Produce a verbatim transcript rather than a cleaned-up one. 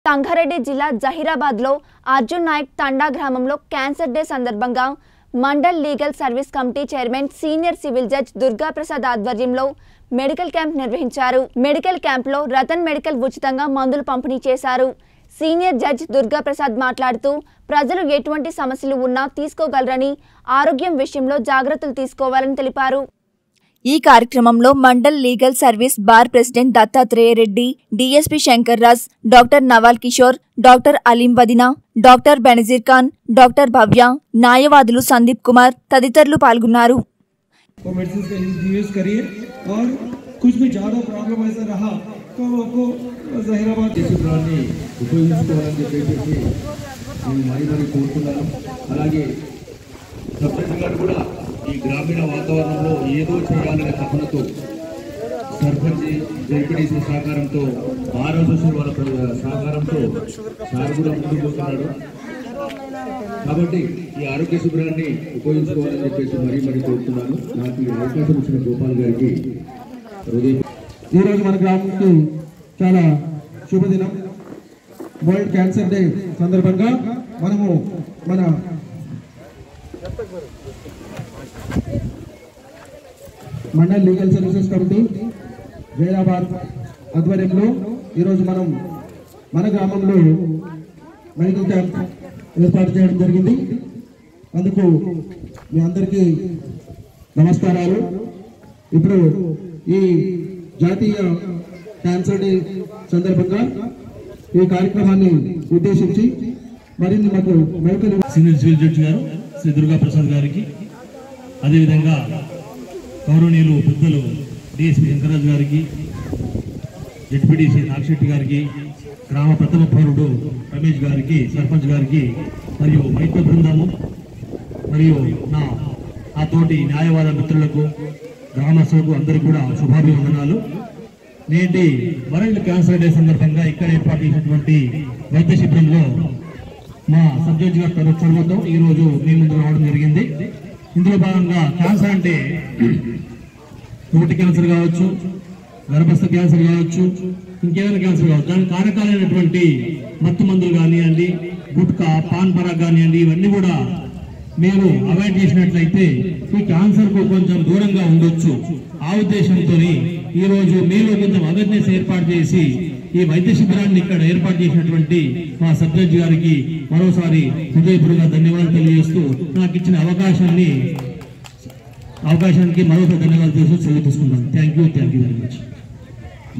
సంగారెడ్డి జిల్లా జహీరాబాద్ లో అర్జున్ నాయక్ తండా గ్రామంలో క్యాన్సర్ డే సందర్భంగా mandal legal service committee chairman senior civil judge Durga Prasad ఆధ్వర్యంలో మెడికల్ క్యాంప్ నిర్వహించారు। మెడికల్ క్యాంప్ లో రతన్ మెడికల్ ఉచితంగా మందులు పంపిణీ చేశారు। సీనియర్ జడ్జ్ దుర్గా ప్రసాద్ మాట్లాడుతూ ప్రజలు ఎటువంటి సమస్యలు ఉన్నా తీసుకోగలరని ఆరోగ్యం విషయంలో జాగృతలు తీసుకోవాలని తెలిపారు। ఈ కార్యక్రమంలో mandal legal service bar president Dattatreya Reddy, DSP Shankar Raj, doctor Naval Kishore, doctor Aleem వదినా, డాక్టర్ బెనజీర్ ఖాన్, డాక్టర్ భవ్య, న్యాయవాదులు సందీప్ కుమార్ తదితరులు పాల్గొన్నారు। कुछ भी ज़्यादा प्रॉब्लम ऐसा रहा तो आपको जहीराबाद చిత్రాన్ని ఉపయోగించుకోవాలని చెప్పేసి నేను మరీ మరీ కోరుతున్నాను। అలాగే సర్పంచ్ గారు కూడా ఈ గ్రామీణ వాతావరణంలో ఏదో చేయాలనే తపనతో సర్పంచ్ జెడ్పీటీసీ సహకారంతో బార్ అసోసియేషన్ వాళ్ళ సహకారంతో సార్ కూడా ముందుకు పోతున్నాడు। కాబట్టి ఈ ఆరోగ్య శిబిరాన్ని ఉపయోగించుకోవాలని చెప్పేసి మరీ మరీ కోరుతున్నాను। నాకు ఈ అవకాశం ఇచ్చిన గోపాల్ గారికి ఈరోజు మన గ్రామంకి చాలా శుభదినం। వరల్డ్ క్యాన్సర్ డే సందర్భంగా మనము మన mandal legal services committee Zaheerabad ఆధ్వర్యంలో ఈరోజు మనం మన గ్రామంలో మెడికల్ క్యాంప్ ఏర్పాటు చేయడం జరిగింది। అందుకు మీ అందరికీ నమస్కారాలు। ఇప్పుడు ఈ జాతీయ క్యాన్సర్ డే సందర్భంగా ఈ కార్యక్రమాన్ని ఉద్దేశించి మరిన్ని మాకు మెడికల్ సీనియర్ సివిల్ జడ్జి గారు శ్రీ దుర్గా ప్రసాద్ గారికి, అదేవిధంగా గౌరవనీయులు పెద్దలు డిఎస్పీ శంకరాజ్ గారికి, జెడ్పీటీసీ నాగశెట్టి గారికి, గ్రామ ప్రథమ పౌరుడు రమేష్ గారికి, సర్పంచ్ గారికి మరియు మైత్ర బృందము మరియు నా ఆ తోటి న్యాయవాద మిత్రులకు, గ్రామస్తులకు అందరికీ కూడా శుభాభివందనాలు। నేటి వరల్డ్ క్యాన్సర్ డే సందర్భంగా ఇక్కడ ఏర్పాటు చేసినటువంటి వైద్య శిబిరంలో మా సబ్ జడ్జి గారి చొరవతో ఈరోజు మీ ముందు రావడం జరిగింది। ఇందులో భాగంగా క్యాన్సర్ అంటే నోటి క్యాన్సర్ కావచ్చు, గర్భస్థ క్యాన్సర్ కావచ్చు, ఇంకేదైనా క్యాన్సర్ కావచ్చు, దానికి కారకాలైనటువంటి మత్తు మందులు కానివ్వండి, గుట్కా, పాన్ పరాగ్ కానివ్వండి, ఇవన్నీ కూడా మీరు అవాయిడ్ చేసినట్లయితే ఈ క్యాన్సర్ కు కొంచెం దూరంగా ఉండొచ్చు। ఆ ఉద్దేశంతో ఈ రోజు మీలో కొంచెం అవేర్నెస్ ఏర్పాటు చేసి ఈ వైద్య శిబిరాన్ని ఇక్కడ ఏర్పాటు చేసినటువంటి మా సబ్ జడ్జి గారికి మరోసారి హృదయపూర్వక ధన్యవాదాలు తెలియజేస్తూ నాకు ఇచ్చిన అవకాశాన్ని అవకాశానికి మరోసారి ధన్యవాదాలు తెలుస్తూ సెలవు తీసుకుంటాను। Thank you thank you very much.